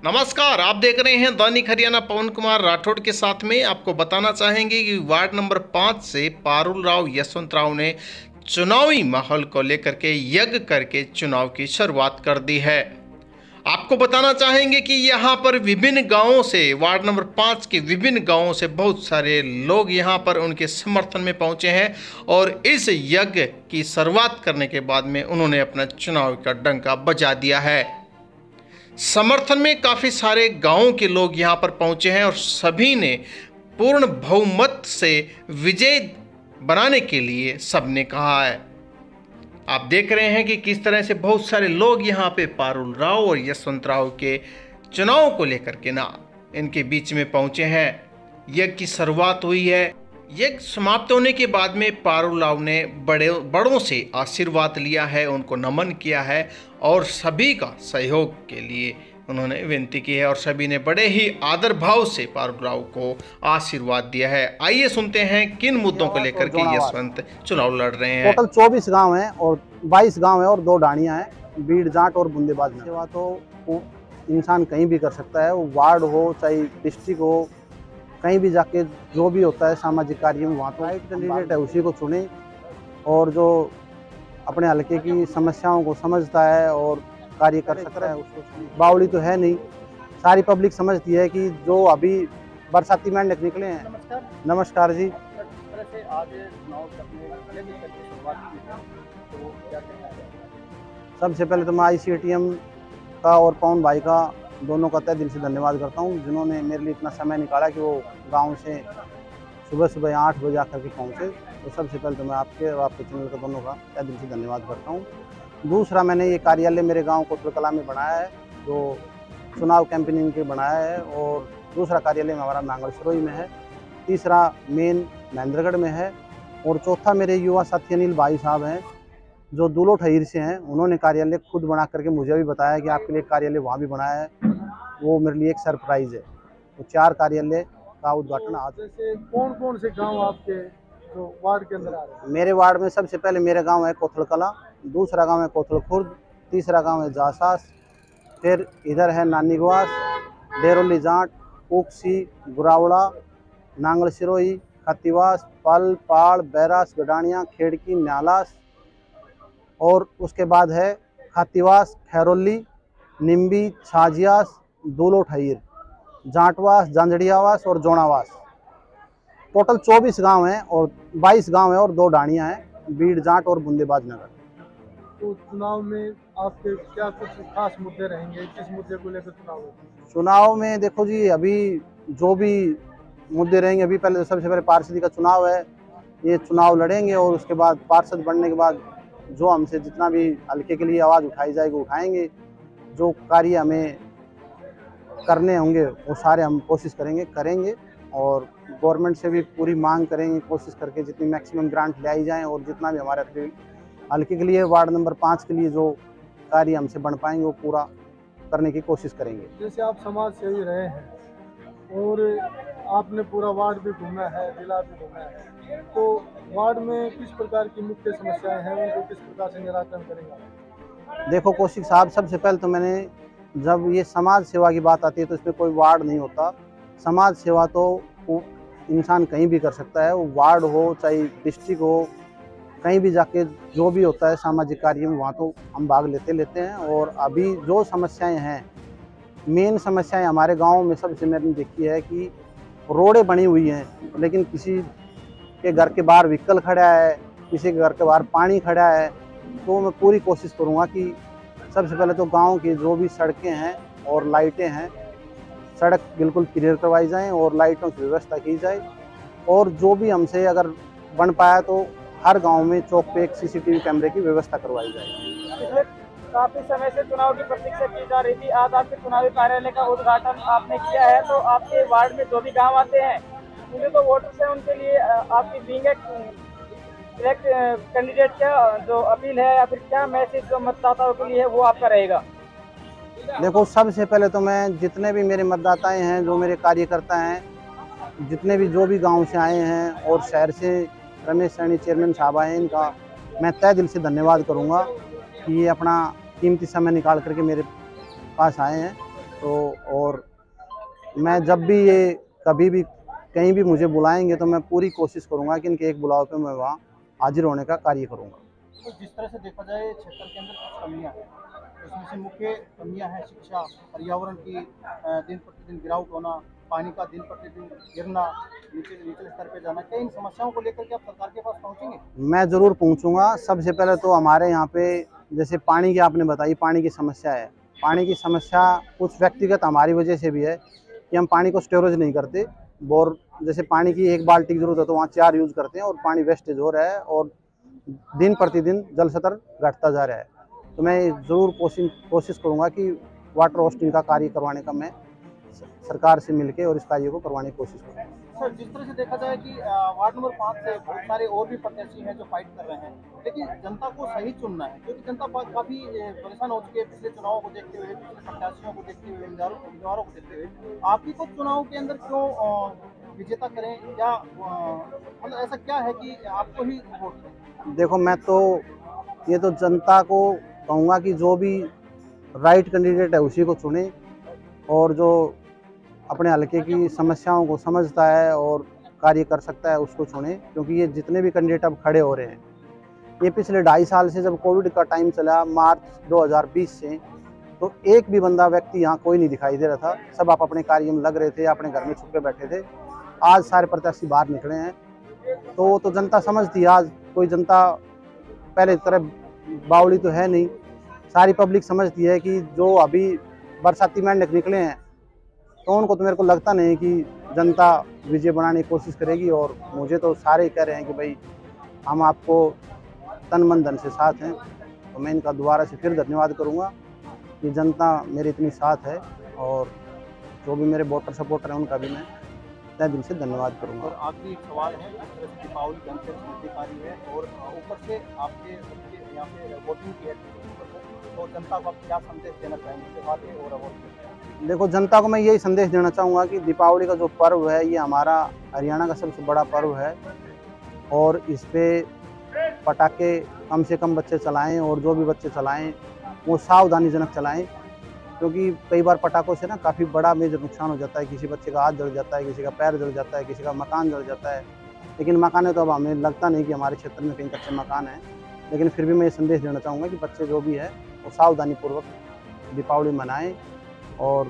नमस्कार, आप देख रहे हैं दैनिक हरियाणा। पवन कुमार राठौड़ के साथ में आपको बताना चाहेंगे कि वार्ड नंबर 5 से पारुल राव यशवंत राव ने चुनावी माहौल को लेकर के यज्ञ करके चुनाव की शुरुआत कर दी है। आपको बताना चाहेंगे कि यहाँ पर विभिन्न गांवों से, वार्ड नंबर 5 के विभिन्न गांवों से बहुत सारे लोग यहाँ पर उनके समर्थन में पहुँचे हैं और इस यज्ञ की शुरुआत करने के बाद में उन्होंने अपना चुनाव का डंका बजा दिया है। समर्थन में काफ़ी सारे गांवों के लोग यहां पर पहुंचे हैं और सभी ने पूर्ण बहुमत से विजय बनाने के लिए सबने कहा है। आप देख रहे हैं कि किस तरह से बहुत सारे लोग यहां पे पारुल राव और यशवंत राव के चुनाव को लेकर के इनके बीच में पहुंचे हैं। यज्ञ की शुरुआत हुई है। यज्ञ समाप्त होने के बाद में पारुल राव ने बड़ों से आशीर्वाद लिया है, उनको नमन किया है और सभी का सहयोग के लिए उन्होंने विनती की है और सभी ने बड़े ही आदर भाव से पारुल राव को आशीर्वाद दिया है। आइए सुनते हैं किन मुद्दों को लेकर के यशवंत चुनाव लड़ रहे हैं। टोटल 24 गांव हैं और 22 गांव हैं और 2 डाणियां हैं, बीड़ जाट और बुंदेबाज में। सेवा तो इंसान कहीं भी कर सकता है, वो वार्ड हो चाहे डिस्ट्रिक्ट हो, कहीं भी जाके जो भी होता है सामाजिक कार्य में वहाँ तो राइट कैंडिडेट है उसी को चुने और जो अपने हल्के की समस्याओं को समझता है और कार्य कर सकता है उसको चुने। बावली तो है नहीं, सारी पब्लिक समझती है कि जो अभी बरसाती मेंढक निकले हैं। नमस्कार जी। सबसे पहले तो मैं ICATM का और पवन भाई का दोनों का तहे दिल से धन्यवाद करता हूँ, जिन्होंने मेरे लिए इतना समय निकाला कि वो गांव से सुबह 8 बजे आकर के पहुँचे। तो सबसे पहले तो मैं आपके और आपके चैनल का दोनों का तहे दिल से धन्यवाद करता हूँ। दूसरा, मैंने ये कार्यालय मेरे गांव कोतल कला में बनाया है, जो चुनाव कैंपेनिंग के बनाया है, और दूसरा कार्यालय हमारा नांगल सिरोही में है, तीसरा मेन महेंद्रगढ़ में है, और चौथा मेरे युवा साथी अनिल भाई साहब हैं जो दूलो ठहीर से हैं। उन्होंने कार्यालय खुद बना करके मुझे भी बताया कि आपके लिए कार्यालय वहाँ भी बनाया है, वो मेरे लिए एक सरप्राइज़ है। तो 4 कार्यालय का उद्घाटन आज। जैसे कौन कौन से गांव आपके जो वार्ड के अंदर आ रहे हैं? मेरे वार्ड में सबसे पहले मेरा गांव है कोथल कला, दूसरा गांव है कोथल खुर्द, तीसरा गांव है जासास, फिर इधर है नानी गवास, डेरोली जाट, उक्सी, गुरावड़ा, नांगल सिरोही, खतीवास, पल, पाड़, बैरास, गडानिया, खेड़की, न्यालास, और उसके बाद है खातीवास, खैरोली, निम्बी, छाजियास, दूलो ठहीर, जाटवास, जांजड़ियावास और जोनावास। टोटल 24 गांव हैं और 22 गांव हैं और 2 डाणियां हैं, बीड़ जाट और बुंदेबाज नगर। तो चुनाव में आपके क्या कुछ खास मुद्दे रहेंगे? किस मुद्दे को लेकर चुनाव होगा? चुनाव में देखो जी, अभी जो भी मुद्दे रहेंगे, अभी पहले सबसे पहले पार्षदी का चुनाव है, ये चुनाव लड़ेंगे और उसके बाद पार्षद बनने के बाद जो हमसे जितना भी हल्के के लिए आवाज़ उठाई जाएगी उठाएंगे। जो कार्य हमें करने होंगे वो सारे हम कोशिश करेंगे और गवर्नमेंट से भी पूरी मांग करेंगे, कोशिश करके जितनी मैक्सिमम ग्रांट ले आई जाएँ और जितना भी हमारे हल्के के लिए वार्ड नंबर 5 के लिए जो कार्य हमसे बन पाएंगे वो पूरा करने की कोशिश करेंगे। जैसे आप समाज सेवी रहे हैं और आपने पूरा वार्ड भी घूमा है, जिला भी घूमा है, तो वार्ड में किस प्रकार की मुख्य समस्याएं हैं, उनको किस प्रकार से निराकरण करेंगे? देखो कौशिक साहब, सबसे पहले तो मैंने, जब ये समाज सेवा की बात आती है तो इसमें कोई वार्ड नहीं होता। समाज सेवा तो इंसान कहीं भी कर सकता है, वो वार्ड हो चाहे डिस्ट्रिक्ट हो, कहीं भी जाके जो भी होता है सामाजिक कार्य में वहाँ तो हम भाग लेते हैं। और अभी जो समस्याएं हैं, मेन समस्याएं हमारे गांव में सबसे मैंने देखी है कि रोडें बनी हुई हैं लेकिन किसी के घर के बाहर व्हीकल खड़ा है, किसी के घर के बाहर पानी खड़ा है। तो मैं पूरी कोशिश करूँगा कि सबसे पहले तो गांव की जो भी सड़कें हैं और लाइटें हैं, सड़क बिल्कुल क्लियर करवाई जाएं और लाइटों की व्यवस्था की जाए, और जो भी हमसे अगर बन पाया तो हर गांव में चौक पे एक CCTV कैमरे की व्यवस्था करवाई जाए। पिछले काफी समय से चुनाव की प्रतीक्षा की जा रही थी, आज आपके चुनावी कार्यालय का उद्घाटन आपने किया है, तो आपके वार्ड में जो भी गाँव आते हैं उनके तो वोटर्स हैं, उनके लिए आपकी बीइंग एक कैंडिडेट क्या जो अपील है या फिर क्या मैसेज जो मतदाताओं के लिए है वो आपका रहेगा? देखो सबसे पहले तो मैं जितने भी मेरे मतदाताएं हैं, जो मेरे कार्यकर्ता हैं, जितने भी जो भी गांव से आए हैं और शहर से रमेश सैनी चेयरमैन साहब आए हैं, इनका मैं तहे दिल से धन्यवाद करूंगा कि ये अपना कीमती समय निकाल करके मेरे पास आए हैं। तो और मैं जब भी ये कभी भी कहीं भी मुझे बुलाएंगे तो मैं पूरी कोशिश करूंगा कि इनके एक बुलाव पे मैं वहाँ हाजिर होने का कार्य करूंगा। तो जिस तरह से देखा जाए क्षेत्र के अंदर कुछ कमियां हैं, उसमें से मुख्य कमियां हैं शिक्षा, पर्यावरण की दिन प्रतिदिन गिरावट होना, पानी का दिन प्रतिदिन गिरना, निचले स्तर पे जाना। क्या इन समस्याओं को लेकर के आप सरकार के पास पहुंचेंगे? मैं ज़रूर पहुंचूंगा। सबसे पहले तो हमारे यहाँ पे जैसे पानी की आपने बताई, पानी की समस्या है। पानी की समस्या कुछ व्यक्तिगत हमारी वजह से भी है कि हम पानी को स्टोरेज नहीं करते। बोर जैसे पानी की एक बाल्टी की ज़रूरत है तो वहाँ 4 यूज़ करते हैं और पानी वेस्टेज हो रहा है और दिन प्रतिदिन जल स्तर घटता जा रहा है। तो मैं ज़रूर कोशिश करूँगा कि वाटर होस्टिंग का कार्य करवाने का मैं सरकार से मिलके और इस कार्य को करवाने की कोशिश करूँगा। सर, जिस तरह से देखा जाए कि वार्ड नंबर 5 से बहुत सारे और भी प्रत्याशी हैं जो फाइट कर रहे हैं, लेकिन जनता को सही चुनना है, क्योंकि जनता काफ़ी परेशान हो चुकी है पिछले चुनावों को देखते हुए, पिछले प्रत्याशियों को देखते हुए, उम्मीदवारों को देखते हुए। आप ही को चुनाव के अंदर क्यों विजेता करें, या मतलब ऐसा क्या है कि आपको ही वोट दें? देखो, मैं तो ये तो जनता को कहूँगा कि जो भी राइट कैंडिडेट है उसी को चुने और जो अपने हल्के की समस्याओं को समझता है और कार्य कर सकता है उसको चुने। क्योंकि ये जितने भी कैंडिडेट अब खड़े हो रहे हैं, ये पिछले 2.5 साल से जब कोविड का टाइम चला मार्च 2020 से, तो एक भी बंदा व्यक्ति यहाँ कोई नहीं दिखाई दे रहा था। सब आप अपने कार्य में लग रहे थे, अपने घर में छुप के बैठे थे। आज सारे प्रत्याशी बाहर निकले हैं तो जनता समझती है। आज कोई जनता पहले की तरह बावली तो है नहीं, सारी पब्लिक समझती है कि जो अभी बरसाती मेंढक निकले हैं तो उनको तो मेरे को लगता नहीं कि जनता विजय बनाने की कोशिश करेगी। और मुझे तो सारे कह रहे हैं कि भाई हम आपको तन मन धन से साथ हैं। तो मैं इनका दोबारा से फिर धन्यवाद करूंगा कि जनता मेरे इतनी साथ है और जो भी मेरे वोटर सपोर्टर हैं उनका भी मैं तहे दिल से धन्यवाद करूंगा। और आखिरी एक सवाल है, जिस तरह से दीपावली धनतेरस नजदीक आ रही है और ऊपर से आपके यहाँ पे वोटिंग की है, तो जनता को आप क्या संदेश देना चाहेंगे त्योहार के और अवसर पे? देखो, जनता को मैं यही संदेश देना चाहूँगा कि दीपावली का जो पर्व है ये हमारा हरियाणा का सबसे बड़ा पर्व है और इस पे पटाखे कम से कम बच्चे चलाएं और जो भी बच्चे चलाएं वो सावधानीजनक चलाएं। क्योंकि कई बार पटाखों से ना काफ़ी बड़ा मेजर नुकसान हो जाता है। किसी बच्चे का हाथ जल जाता है, किसी का पैर जल जाता है, किसी का मकान जल जाता है। लेकिन मकान तो अब हमें लगता नहीं कि हमारे क्षेत्र में कहीं कच्चे मकान हैं। लेकिन फिर भी मैं ये संदेश देना चाहूँगा कि बच्चे जो भी है वो सावधानीपूर्वक दीपावली मनाएं। और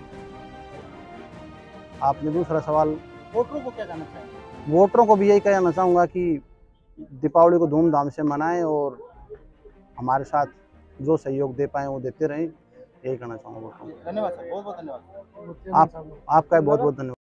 आपने दूसरा सवाल, वोटरों को क्या कहना चाहेंगे? वोटरों को भी यही कहना चाहूँगा कि दीपावली को धूमधाम से मनाएं और हमारे साथ जो सहयोग दे पाएँ वो देते रहें। यही कहना चाहूँगा वोटरों को। धन्यवाद सर, बहुत बहुत धन्यवाद। आपका बहुत बहुत धन्यवाद।